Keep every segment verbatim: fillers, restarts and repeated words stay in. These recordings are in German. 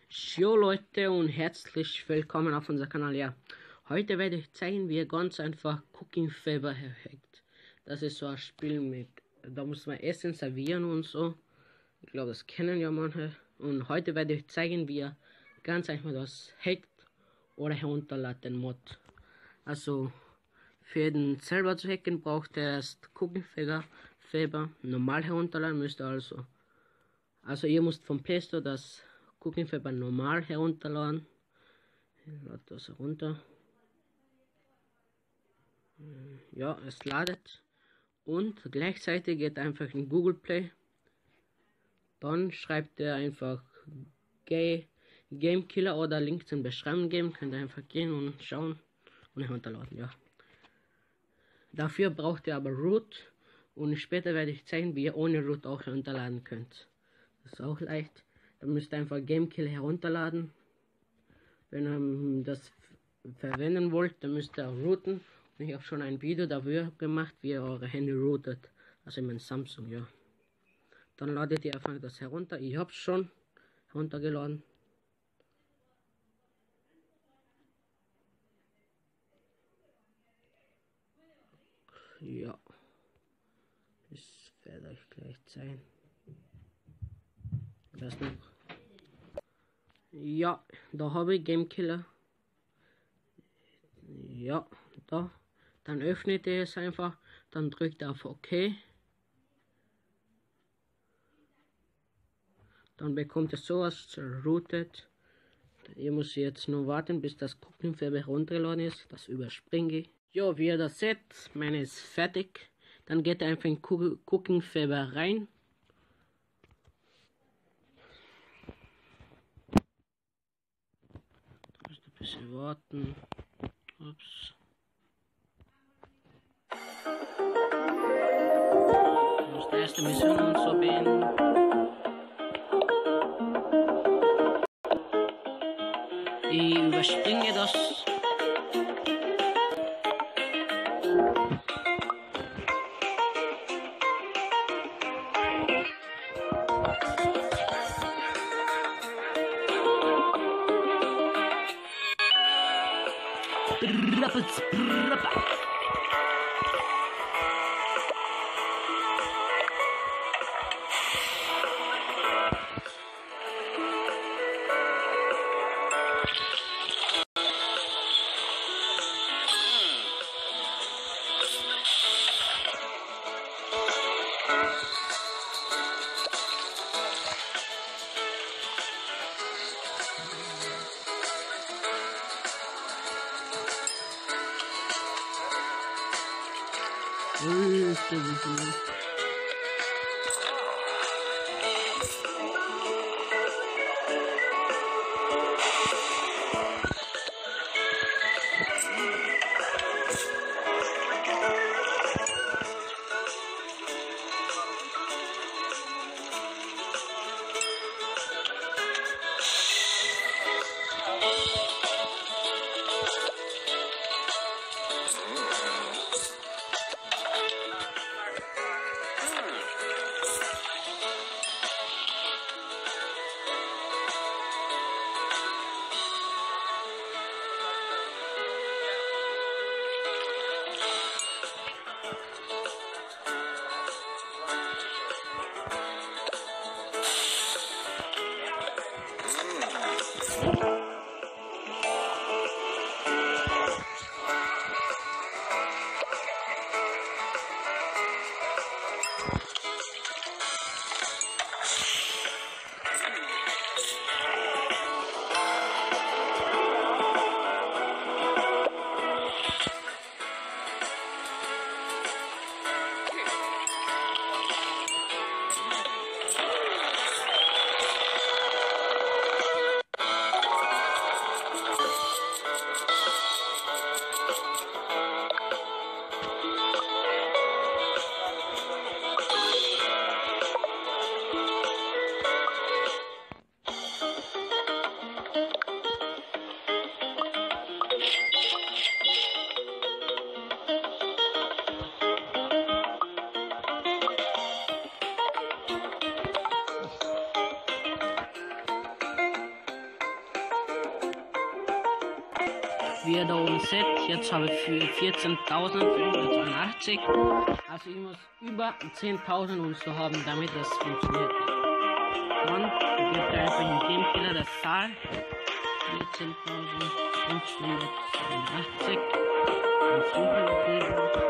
Jo Leute und herzlich willkommen auf unser Kanal. Ja, heute werde ich zeigen, wie ihr ganz einfach Cooking Fever hackt. Das ist so ein Spiel mit, da muss man Essen servieren und so. Ich glaube, das kennen ja manche. Und heute werde ich zeigen, wie ihr ganz einfach das hackt oder herunterladet, den Mod. Also für den selber zu hacken braucht ihr erst Cooking Fever, Fever normal herunterladen müsst ihr also. Also ihr müsst vom Play Store das Cooking Fever normal herunterladen. Ich lade das herunter. Ja, es ladet. Und gleichzeitig geht einfach in Google Play. Dann schreibt ihr einfach Game Killer oder Link zum Beschreiben geben. Könnt ihr einfach gehen und schauen und herunterladen. Ja. Dafür braucht ihr aber Root. Und später werde ich zeigen, wie ihr ohne Root auch herunterladen könnt. Das ist auch leicht. Dann müsst ihr einfach Game Killer herunterladen. Wenn ihr das verwenden wollt, dann müsst ihr auch rooten. Und ich habe schon ein Video dafür gemacht, wie ihr eure Handy rootet. Also in meinem Samsung, ja. Dann ladet ihr einfach das herunter. Ich habe es schon heruntergeladen. Ja. Das werde ich gleich zeigen. Das noch. Ja, da habe ich Game Killer. Ja, da. Dann öffnet ihr es einfach. Dann drückt ihr auf OK. Dann bekommt ihr sowas routet. Ihr müsst jetzt nur warten, bis das Cooking Fever heruntergeladen ist. Das überspringe ich. Ja, wie ihr das seht, meine ist fertig. Dann geht ihr einfach in Cooking Fever rein. Da müsst ihr ein bisschen warten. Ups. Ich muss die erste Mission und so beenden. Ich überspringe das. wie ihr da oben seht, jetzt habe ich für vierzehntausendfünfhundertzweiundachtzig. Also ich muss über zehntausend und so haben, damit das funktioniert. Dann gibt er einfach in Gamekiller das Zahl. vierzehntausendfünfhundertzweiundachtzig. Und suchen wir.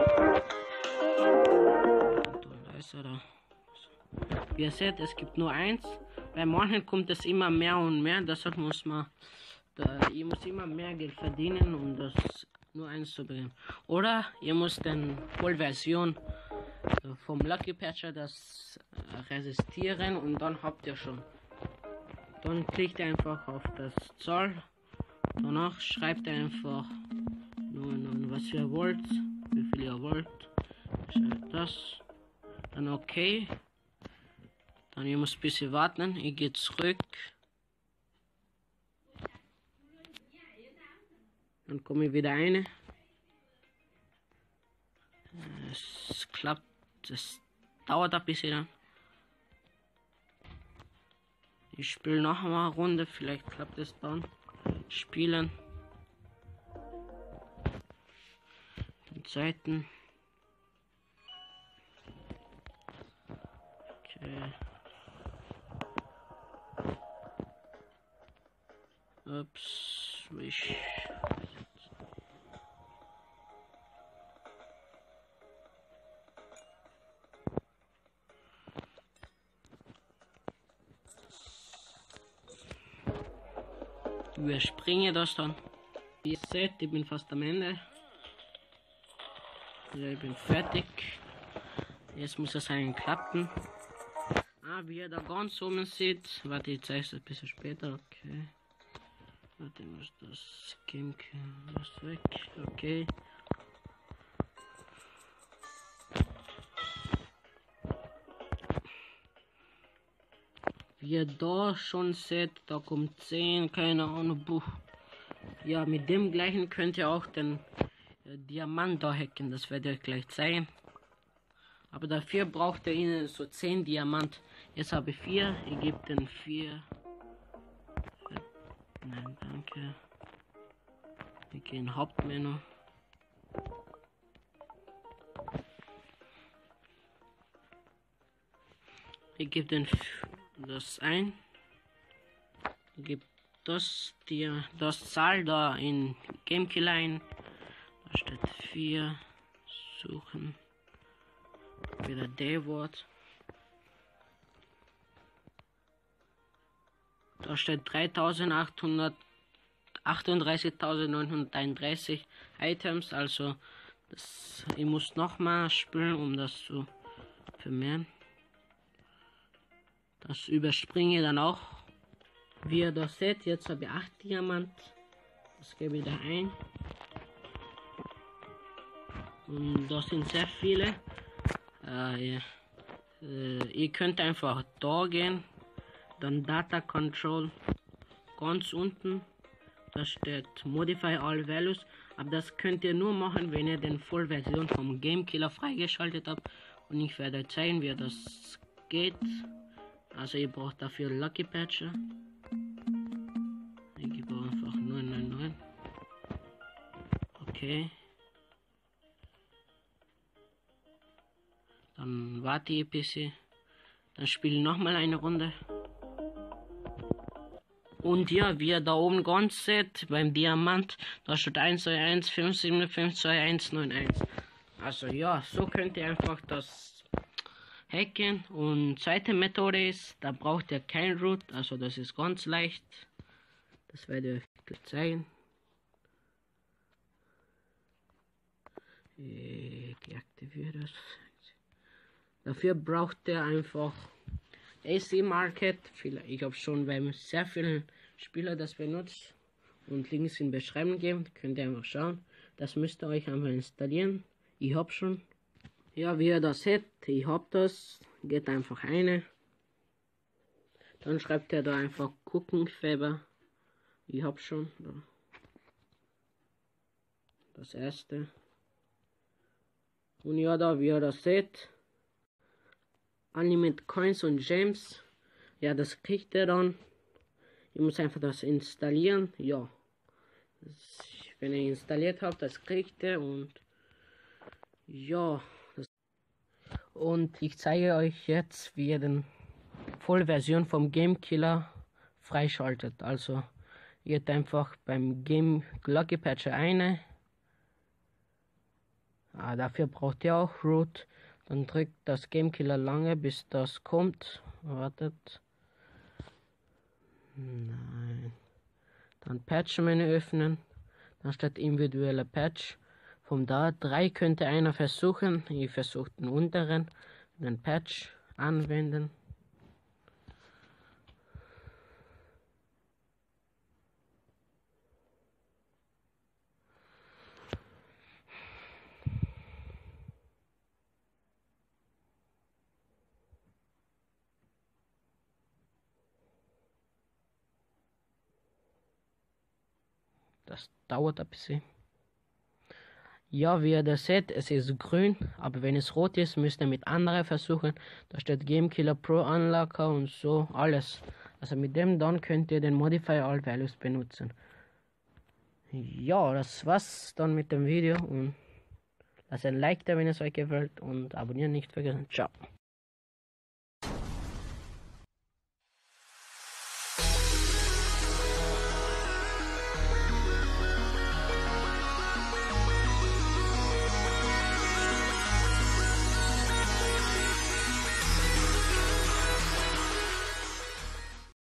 Da ist er da. Wie ihr seht, es gibt nur eins. Bei manchen kommt es immer mehr und mehr, deshalb muss man, da, ihr muss immer mehr Geld verdienen, um das nur eins zu bekommen. Oder ihr müsst dann Vollversion vom Lucky Patcher das resistieren und dann habt ihr schon. Dann klickt ihr einfach auf das Zahl. Danach schreibt ihr einfach nur, nur was ihr wollt, wie viel ihr wollt. Schreibt das. Dann okay. Dann ihr müsst ein bisschen warten. Ich gehe zurück. Dann komme ich wieder rein. Es klappt. Es dauert ein bisschen dann. Ich spiele noch mal eine Runde. Vielleicht klappt es dann. Spielen. Den zweiten. Okay. Ups, ich. Überspringe das dann. Wie ihr seht, ich bin fast am Ende. Ja, ich bin fertig. Jetzt muss es eigentlich klappen. Ah, wie ihr da ganz oben seht. Warte, ich zeige es ein bisschen später. Okay. Warte, ich muss das Game das weg. Okay. Wie ihr da schon seht, da kommt zehn, keine Ahnung, Buch. Ja, mit dem gleichen könnt ihr auch den äh, Diamant da hacken, das werde ich gleich zeigen. Aber dafür braucht ihr ihnen so zehn Diamant. Jetzt habe ich vier, ich gebe den vier. Nein, danke. Wir gehen Hauptmenü. Ich gebe den das ein. Ich gebe das dir das Zahl da in Gamekiller ein. Da steht vier. Suchen. Wieder D-Wort. Da steht dreitausendachthundertachtunddreißigtausendneunhunderteinunddreißig Items, also das, ich muss nochmal spielen, um das zu vermehren. Das überspringe ich dann auch. Wie ihr das seht, jetzt habe ich acht Diamant. Das gebe ich da ein. Und das sind sehr viele. Äh, ja. äh, ihr könnt einfach da gehen. Dann Data Control. Ganz unten. Da steht Modify All Values. Aber das könnt ihr nur machen, wenn ihr den Vollversion vom Gamekiller freigeschaltet habt. Und ich werde zeigen, wie das geht. Also ihr braucht dafür Lucky Patcher. Ich gebe einfach neun neun neun. Okay. Dann warte ich ein bisschen. Dann spiele ich nochmal eine Runde. Und ja, wie ihr da oben ganz seht, beim Diamant, da steht eins zwei eins fünf sieben fünf zwei eins neun eins. Also ja, so könnt ihr einfach das hacken. Und zweite Methode ist, da braucht ihr kein Root, also das ist ganz leicht. Das werde ich euch zeigen. Ich deaktiviere das. Dafür braucht ihr einfach A C Market. Ich habe schon bei sehr vielen Spielern das benutzt. Und Links in der Beschreibung geben, könnt ihr einfach schauen. Das müsst ihr euch einfach installieren. Ich habe schon. Ja, wie ihr das seht, ich habe das. Geht einfach eine. Dann schreibt ihr da einfach Kuchenfeber. Ich habe schon. Da. Das erste. Und ja, da, wie ihr das seht. Unlimited Coins und Gems. Ja, das kriegt ihr dann. Ich muss einfach das installieren. Ja. Das, wenn ihr installiert habt, das kriegt ihr. Und ja, das und ich zeige euch jetzt, wie ihr den Vollversion vom Game Killer freischaltet. Also ihr geht einfach beim Game Glocke Patcher eine. Ah, dafür braucht ihr auch Root. Dann drückt das Game Killer lange, bis das kommt. Wartet. Nein. Dann Patch-Menü öffnen. Dann steht individueller Patch. Von da drei könnte einer versuchen. Ich versuche den unteren. Den Patch anwenden. Das dauert ein bisschen. Ja, wie ihr das seht, es ist grün, aber wenn es rot ist, müsst ihr mit anderen versuchen. Da steht Game Killer Pro Unlocker und so, alles. Also mit dem dann könnt ihr den Modifier All Values benutzen. Ja, das war's dann mit dem Video und lasst ein Like da, wenn es euch gefällt und abonnieren nicht vergessen. Ciao.